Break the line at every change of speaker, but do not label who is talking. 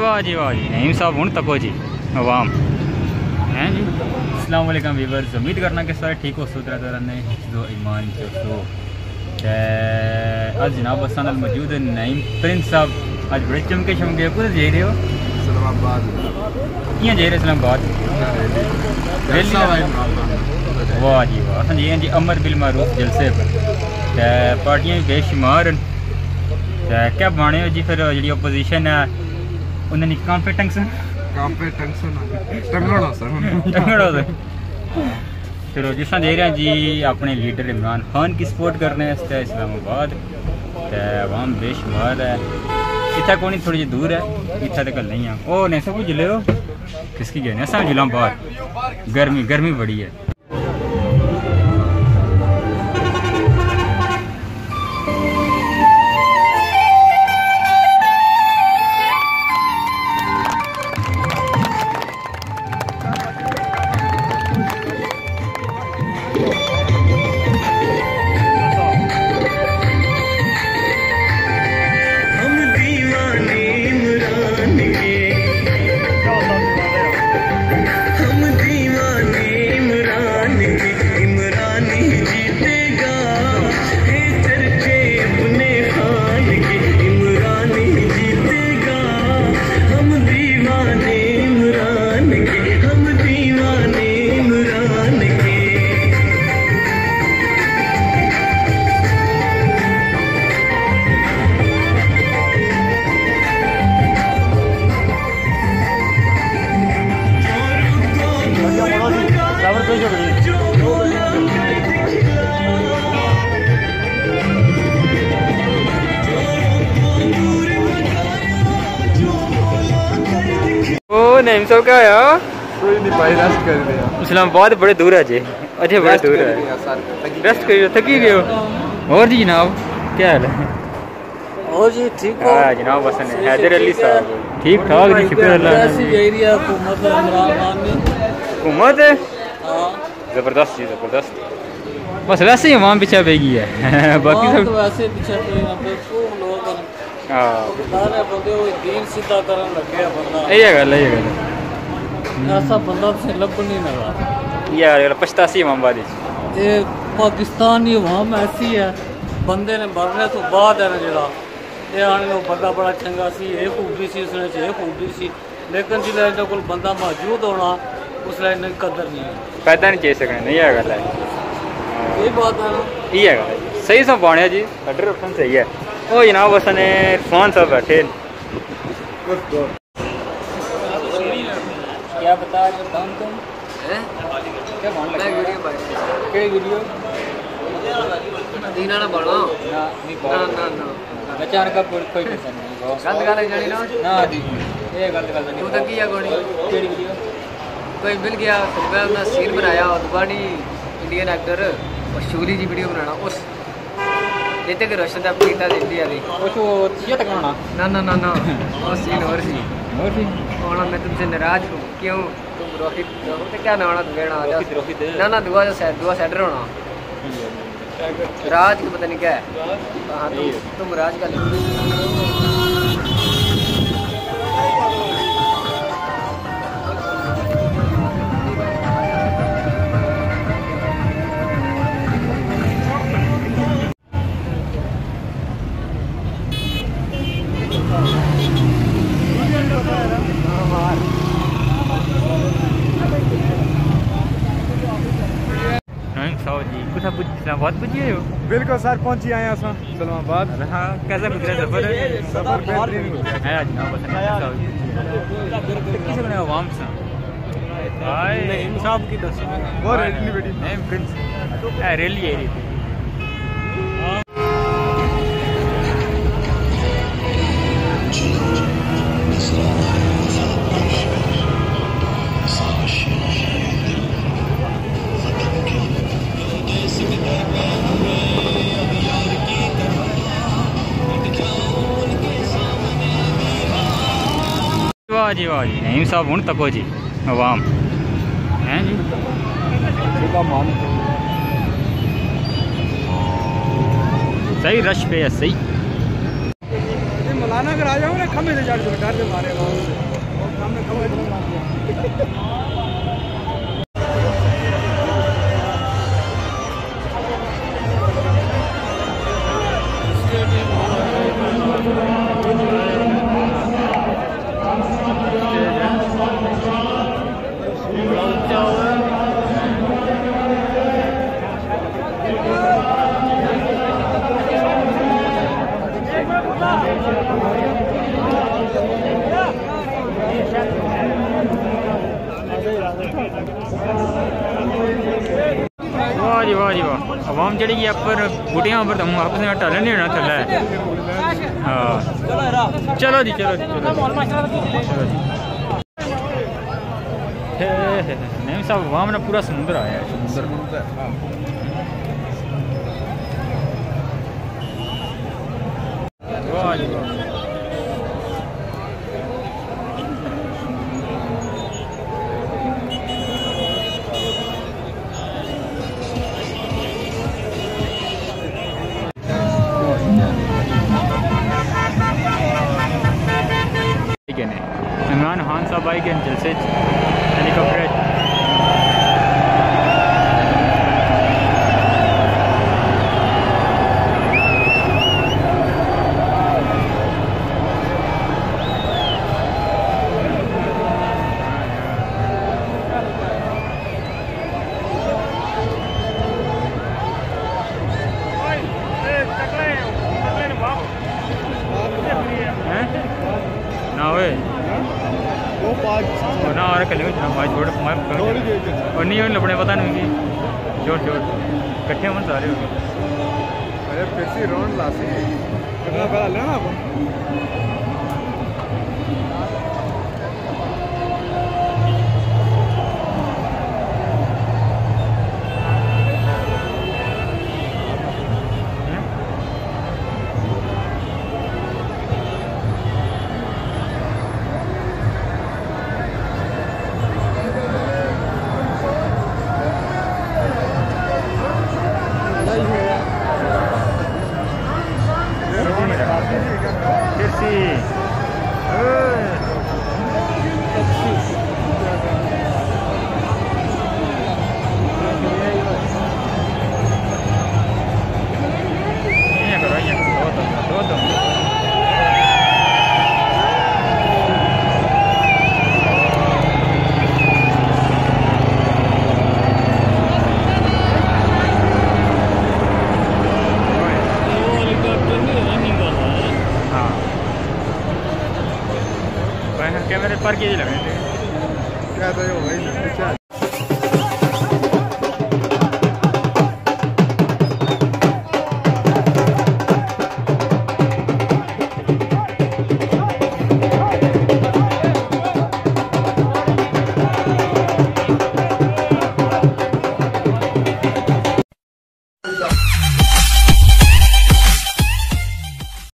वाह जी नईम साहब हूँ तको जी अवाम हैं जी। अस्सलाम वालेकुम व्यूअर्स, उम्मीद करना कि सारे ठीक हो सुथरा तरह ने जो ईमान चो आज जनाब असा मौजूद नईम प्रिंस साहब आज बड़े चमके शमके कुछ जा रहे हो
इस्लामाबाद
कियां जा रहे इस्लामाबाद वाह जी वाह असा जी अमर बिल मारूफ जलसे पर पार्टियां भी बेशुमार क्या बने हो जी। फिर जी अपोजिशन है उन्होंने कॉम्पिटेंस चलो जिस दे रहे हैं जी अपने लीडर इमरान खान की सपोर्ट करने इस्लामाबाद अवाम बेशुमार है। इतना कौन थोड़ी जी दूर है इतना तो कल नहीं है ओ नहीं सब कुछ जिले हो किसकी गए सब जिला बाहर गर्मी बड़ी है। नहीं सब क्या आया
कोई नहीं भाई रेस्ट कर दिया
इस्लामाबाद बड़े दूर है जी अच्छे बड़े दूर है रेस्ट कर थकी गए हो और जी जनाब क्या हाल है
और जी ठीक हो
हाँ जनाब बसन हैदर अली साहब ठीक ठाक जी शुक्र अल्लाह हुकूमत जबरदस्त जी जबरदस्त बस वैसे ही अवाम पीछे पे गई है बाकी सब
तो वैसे पीछे
ये गल
ऐसा बंदा से लब नहीं लगा
यार पछतासी इमामबादी
ये पाकिस्तान की अवाम ऐसी है बंदे ने मरने तो बाद है ना जरा ये आने वो बंदा बड़ा चंगा सी ये खूबी सी उसने ये खूबी सी लेकिन जिसले इन्होंने कोल बंदा मौजूद होना उसले इन्हें कदर नहीं है
पैदा नहीं चाहिए सकने नहीं है गल है
ये बात है ना
ये है सही सब बाणिया जी अडर रखन सही है ओ जनाब बसन इरफान साहब बैठे क्या बता रहे तुम क्या मान लगा वीडियो
दीना ना बढ़ो
ना
ना
बचान का कोई टेंशन नहीं
गलत गल जानी ना
दी ये गलत गल नहीं
तू तो किया कोनी
केड़ी वीडियो
कोई मिल गया फिल्म में सीन बनाया दुबानी इंडियन एक्टर और शूली जी वीडियो बनाना उस लेते के रोशन दा पीता इंडिया दी
वो ये तक ना
ना वो सीन और सी और मैं तुमसे नाराज हूँ क्यों तुम रोहित तो क्या ना होना तुम्हें ना ना दुआ सेडर होना राज को पता नहीं क्या है हाँ तुम राज का
इस्लामाबाद पहुंचे हो
बिल्कुल सर पहुंची आए हैं इस्लामाबाद।
हाँ कैसा गुजरा सफर
बेहतरीन
है जनाब किसी बने अवाम से
इंसाफ की दस वो रेडी बेटी
नेम प्रिंस रैली है वाह जी नईम साहब हूँ तको जी अवाम हैं जी सही रश पे है सही
मौलाना अगर आ जाओ ना खम्भे से चढ़ डर से मारेगा और सामने खम्भे
वाह जी वाह जी वाह आवाम जड़ी अपर बूटियां पर तुम आपस में टलन नहीं होना थल्ले हाँ चलो जी चलो जी चलो नहीं साहब आवाम ने पूरा समुद्र आया है समुद्र वाह जी वाह इमरान खान साहब आई के जलसे हेलीकॉप्टर ना हुए ना और कल छोड़ और नहीं लपड़े पता नहीं जोड़ जोड़ कट्ठे मन सारे हो गए
अरे पैसी रौन लासी कितना पैसा लेना आप कैमरे पर के लगे थे क्या तो